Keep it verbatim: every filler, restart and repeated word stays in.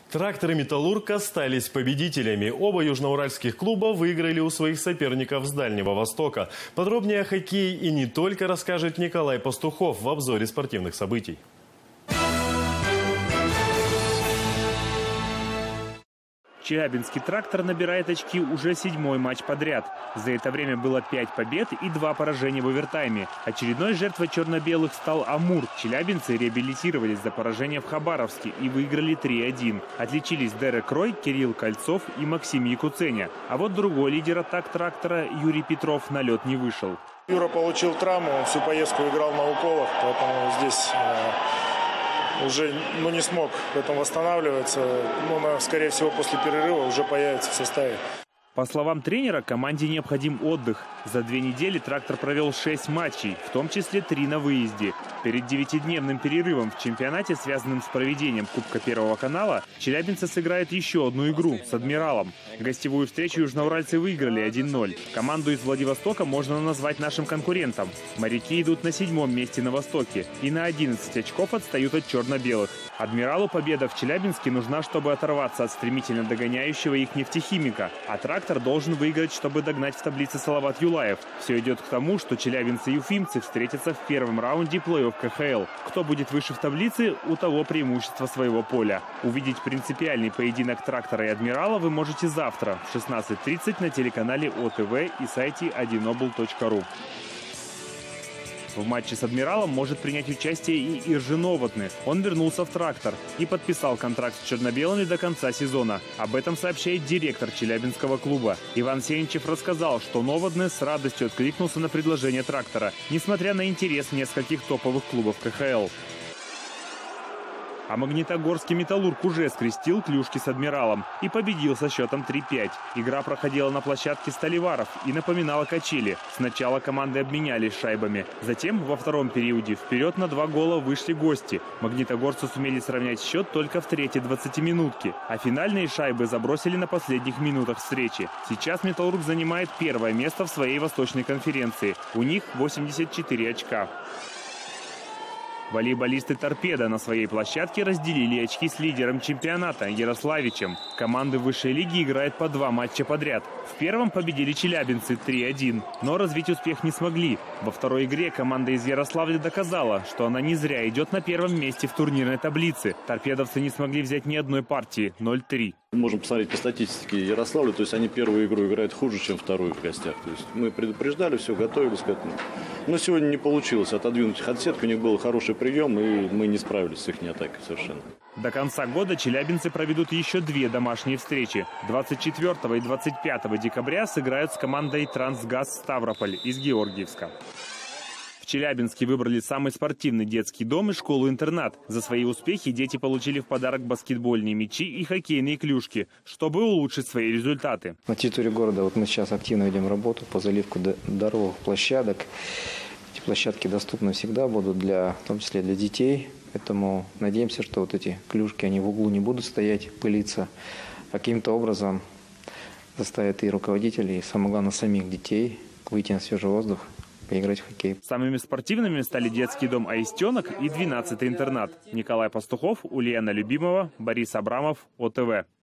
Трактор и Металлург остались победителями. Оба южноуральских клуба выиграли у своих соперников с Дальнего Востока. Подробнее о хоккее и не только расскажет Николай Пастухов в обзоре спортивных событий. Челябинский «Трактор» набирает очки уже седьмой матч подряд. За это время было пять побед и два поражения в овертайме. Очередной жертвой черно-белых стал «Амур». Челябинцы реабилитировались за поражение в Хабаровске и выиграли три один. Отличились Дерек Рой, Кирилл Кольцов и Максим Якуценя. А вот другой лидер атак «Трактора» Юрий Петров на лед не вышел. Юра получил травму, он всю поездку играл на уколах, поэтому здесь... уже ну, не смог в этом восстанавливаться. Ну, скорее всего, после перерыва уже появится в составе. По словам тренера, команде необходим отдых. За две недели «Трактор» провел шесть матчей, в том числе три на выезде. Перед девятидневным перерывом в чемпионате, связанным с проведением Кубка Первого канала, челябинцы сыграют еще одну игру с «Адмиралом». Гостевую встречу южноуральцы выиграли один ноль. Команду из Владивостока можно назвать нашим конкурентом. Моряки идут на седьмом месте на Востоке и на одиннадцать очков отстают от черно-белых. «Адмиралу» победа в Челябинске нужна, чтобы оторваться от стремительно догоняющего их «Нефтехимика», а «Трактор» должен выиграть, чтобы догнать в таблице Салават Юлаев. Все идет к тому, что челябинцы и уфимцы встретятся в первом раунде плей-офф ка ха эл. Кто будет выше в таблице, у того преимущество своего поля. Увидеть принципиальный поединок «Трактора» и «Адмирала» вы можете завтра в шестнадцать тридцать на телеканале о тэ вэ и сайте одинобл точка ру. В матче с «Адмиралом» может принять участие и Иржи Новотны. Он вернулся в «Трактор» и подписал контракт с черно-белыми до конца сезона. Об этом сообщает директор челябинского клуба. Иван Сенчев рассказал, что Новотны с радостью откликнулся на предложение «Трактора», несмотря на интерес нескольких топовых клубов ка ха эл. А магнитогорский «Металлург» уже скрестил клюшки с «Адмиралом» и победил со счетом три пять. Игра проходила на площадке Сталеваров и напоминала качели. Сначала команды обменялись шайбами. Затем, во втором периоде, вперед на два гола вышли гости. Магнитогорцы сумели сравнять счет только в третьей двадцатиминутке. А финальные шайбы забросили на последних минутах встречи. Сейчас «Металлург» занимает первое место в своей Восточной конференции. У них восемьдесят четыре очка. Волейболисты «Торпедо» на своей площадке разделили очки с лидером чемпионата Ярославичем. Команды высшей лиги играют по два матча подряд. В первом победили челябинцы три один, но развить успех не смогли. Во второй игре команда из Ярославля доказала, что она не зря идет на первом месте в турнирной таблице. Торпедовцы не смогли взять ни одной партии – ноль три. Можем посмотреть по статистике Ярославля, то есть они первую игру играют хуже, чем вторую в гостях. То есть мы предупреждали, все, готовились к этому. Но сегодня не получилось отодвинуть их от сетки, у них был хороший прием, и мы не справились с их атакой совершенно. До конца года челябинцы проведут еще две домашние встречи. двадцать четвёртого и двадцать пятого декабря сыграют с командой «Трансгаз Ставрополь» из Георгиевска. В Челябинске выбрали самый спортивный детский дом и школу-интернат. За свои успехи дети получили в подарок баскетбольные мячи и хоккейные клюшки, чтобы улучшить свои результаты. На территории города вот мы сейчас активно ведем работу по заливку дорог, площадок. Эти площадки доступны всегда будут, для, в том числе для детей. Поэтому надеемся, что вот эти клюшки, они в углу не будут стоять, пылиться. А каким-то образом заставят и руководителей, и самое главное самих детей выйти на свежий воздух, поиграть в хоккей. Самыми спортивными стали детский дом «Аистенок» и двенадцатый интернат. Николай Пастухов, Ульяна Любимова, Борис Абрамов, о тэ вэ.